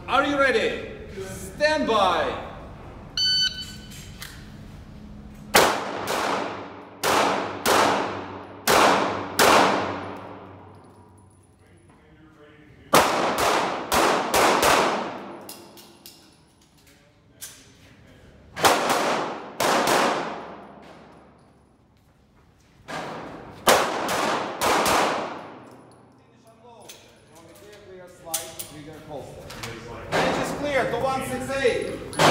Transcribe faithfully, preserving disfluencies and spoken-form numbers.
Are you ready? Stand by. Finish is clear to one six eight.